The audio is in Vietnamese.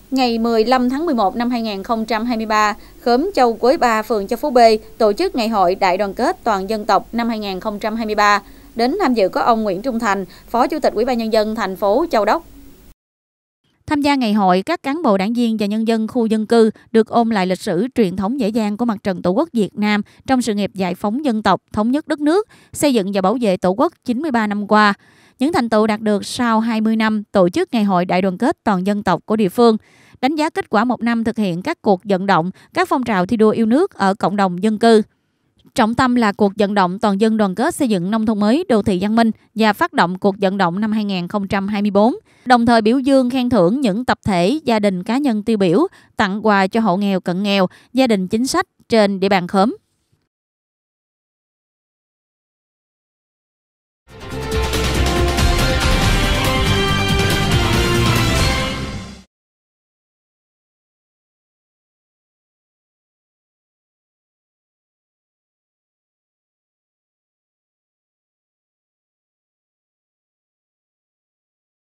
Ngày 15 tháng 11 năm 2023, khóm Châu Quế 3, phường Châu Phú B tổ chức Ngày hội Đại đoàn kết toàn dân tộc năm 2023. Đến tham dự có ông Nguyễn Trung Thành, Phó Chủ tịch Ủy ban Nhân dân thành phố Châu Đốc. Tham gia ngày hội, các cán bộ đảng viên và nhân dân khu dân cư được ôn lại lịch sử truyền thống dễ dàng của Mặt trận Tổ quốc Việt Nam trong sự nghiệp giải phóng dân tộc, thống nhất đất nước, xây dựng và bảo vệ Tổ quốc 93 năm qua. Những thành tựu đạt được sau 20 năm tổ chức Ngày hội Đại đoàn kết toàn dân tộc của địa phương, đánh giá kết quả một năm thực hiện các cuộc vận động, các phong trào thi đua yêu nước ở cộng đồng dân cư. Trọng tâm là cuộc vận động toàn dân đoàn kết xây dựng nông thôn mới, đô thị văn minh và phát động cuộc vận động năm 2024, đồng thời biểu dương khen thưởng những tập thể, gia đình cá nhân tiêu biểu, tặng quà cho hộ nghèo cận nghèo, gia đình chính sách trên địa bàn khóm.